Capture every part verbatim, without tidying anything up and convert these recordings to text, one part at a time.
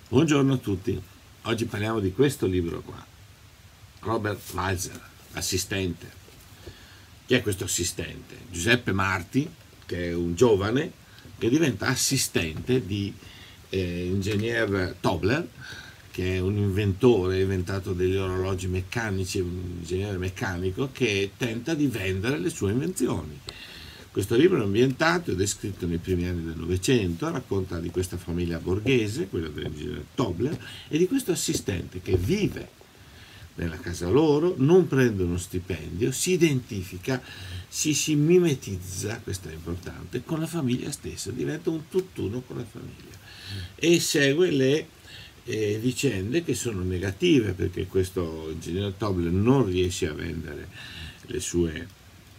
Buongiorno a tutti, oggi parliamo di questo libro qua, Robert Walser, Assistente. Chi è questo assistente? Giuseppe Marti, che è un giovane che diventa assistente di eh, ingegner Tobler, che è un inventore, ha inventato degli orologi meccanici, un ingegnere meccanico che tenta di vendere le sue invenzioni. Questo libro è ambientato ed è scritto nei primi anni del Novecento, racconta di questa famiglia borghese, quella dell'ingegnere Tobler, e di questo assistente che vive nella casa loro, non prende uno stipendio, si identifica, si, si mimetizza, questo è importante, con la famiglia stessa, diventa un tutt'uno con la famiglia e segue le eh, vicende che sono negative, perché questo ingegnere Tobler non riesce a vendere le sue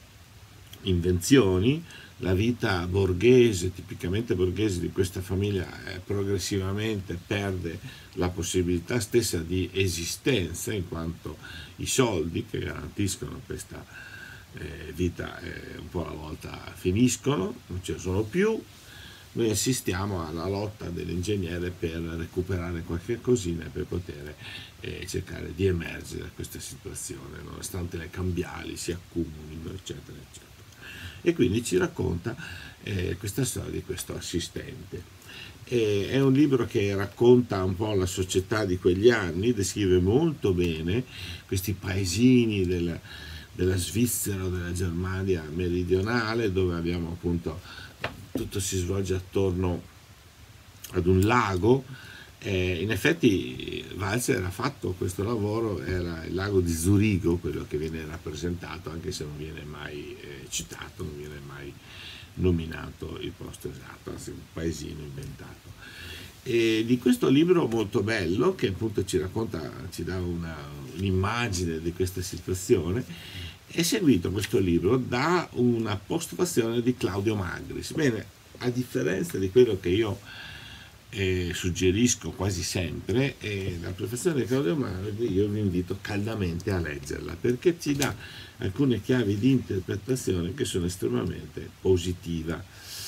invenzioni, la vita borghese, tipicamente borghese di questa famiglia eh, progressivamente perde la possibilità stessa di esistenza, in quanto i soldi che garantiscono questa eh, vita eh, un po' alla volta finiscono, non ce ne sono più. Noi assistiamo alla lotta dell'ingegnere per recuperare qualche cosina e per poter eh, cercare di emergere da questa situazione, nonostante le cambiali si accumulino, eccetera, eccetera. E quindi ci racconta eh, questa storia di questo assistente. E è un libro che racconta un po' la società di quegli anni, descrive molto bene questi paesini della, della Svizzera o della Germania meridionale, dove abbiamo appunto, tutto si svolge attorno ad un lago. Eh, in effetti Walser ha fatto questo lavoro, era il lago di Zurigo quello che viene rappresentato, anche se non viene mai eh, citato, non viene mai nominato il posto esatto, anzi un paesino inventato. E di questo libro molto bello, che appunto ci racconta, ci dà un'immagine di questa situazione, è seguito questo libro da una postfazione di Claudio Magris. Bene, a differenza di quello che io Eh, suggerisco quasi sempre, eh, la prefazione di Claudio Magri io vi invito caldamente a leggerla, perché ci dà alcune chiavi di interpretazione che sono estremamente positive.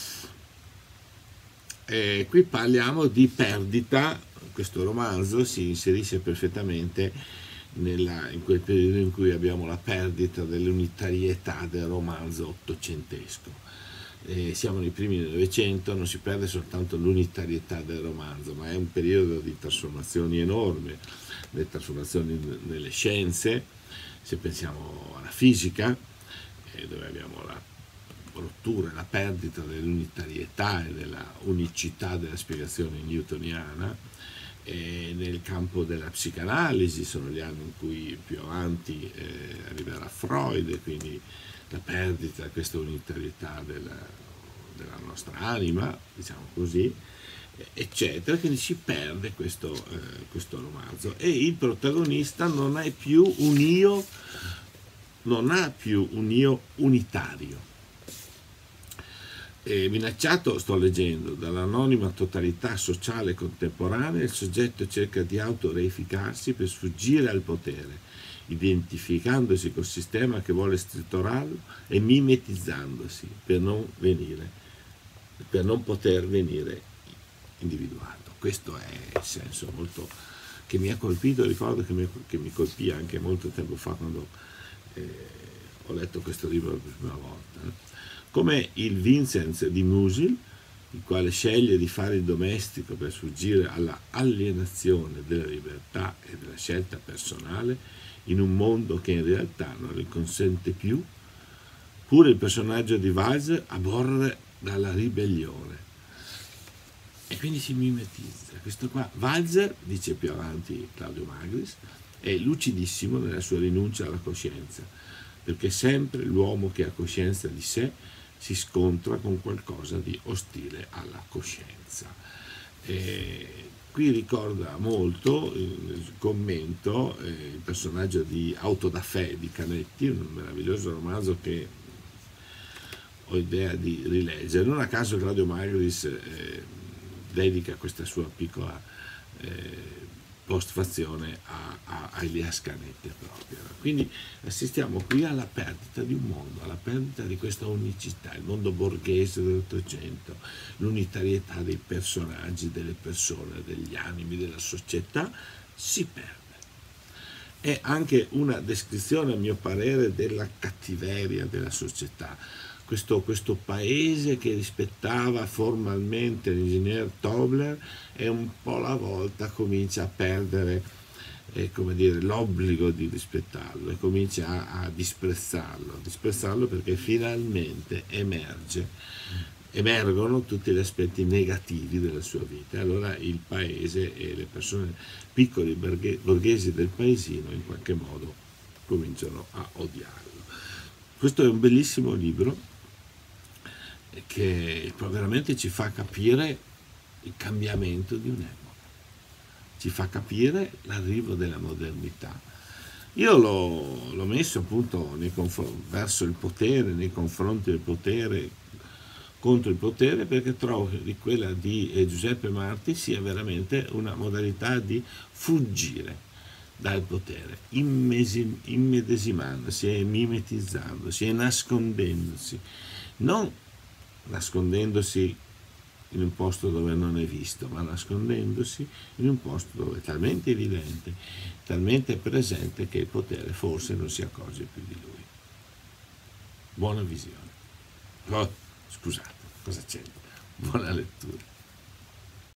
Eh, qui parliamo di perdita, questo romanzo si inserisce perfettamente nella, in quel periodo in cui abbiamo la perdita dell'unitarietà del romanzo ottocentesco. Eh, siamo nei primi del Novecento, non si perde soltanto l'unitarietà del romanzo, ma è un periodo di trasformazioni enorme, le trasformazioni nelle scienze, se pensiamo alla fisica, eh, dove abbiamo la rottura, la perdita dell'unitarietà e della unicità della spiegazione newtoniana, e nel campo della psicanalisi sono gli anni in cui più avanti eh, arriverà Freud, e quindi la perdita di questa unitarietà della, della nostra anima, diciamo così, eccetera, quindi si perde questo, eh, questo romanzo e il protagonista non è più un io, non ha più un io unitario. E minacciato, sto leggendo, dall'anonima totalità sociale contemporanea, il soggetto cerca di autoreificarsi per sfuggire al potere, identificandosi col sistema che vuole strittolarlo e mimetizzandosi per non venire, per non poter venire individuato. Questo è il senso molto che mi ha colpito, ricordo che mi, che mi colpì anche molto tempo fa quando eh, ho letto questo libro per la prima volta. Eh. Come il Vincenz di Musil, il quale sceglie di fare il domestico per sfuggire alla alienazione della libertà e della scelta personale in un mondo che in realtà non le consente più. Pure il personaggio di Walser aborre dalla ribellione e quindi si mimetizza. Questo qua, Walser, dice più avanti Claudio Magris, è lucidissimo nella sua rinuncia alla coscienza, perché sempre l'uomo che ha coscienza di sé si scontra con qualcosa di ostile alla coscienza. E qui ricorda molto il commento, eh, il personaggio di Auto da Fè di Canetti, un meraviglioso romanzo che ho idea di rileggere. Non a caso Claudio Magris eh, dedica questa sua piccola eh, postfazione a, a, a Elias Canetti proprio. Quindi assistiamo qui alla perdita di un mondo, alla perdita di questa unicità, il mondo borghese dell'Ottocento, l'unitarietà dei personaggi, delle persone, degli animi, della società si perde. È anche una descrizione, a mio parere, della cattiveria della società. Questo, questo paese che rispettava formalmente l'ingegner Tobler e un po' alla volta comincia a perdere eh, come dire, l'obbligo di rispettarlo e comincia a, a disprezzarlo, disprezzarlo perché finalmente emerge, emergono tutti gli aspetti negativi della sua vita. Allora il paese e le persone piccoli borghesi del paesino in qualche modo cominciano a odiarlo. Questo è un bellissimo libro che veramente ci fa capire il cambiamento di un'epoca, ci fa capire l'arrivo della modernità. Io l'ho, l'ho messo appunto nei verso il potere, nei confronti del potere, contro il potere, perché trovo che quella di Giuseppe Marti sia veramente una modalità di fuggire dal potere, immedesimandosi e mimetizzandosi e nascondendosi, non nascondendosi in un posto dove non è visto, ma nascondendosi in un posto dove è talmente evidente, talmente presente che il potere forse non si accorge più di lui. Buona visione. Oh, scusate, cosa c'è? Buona lettura.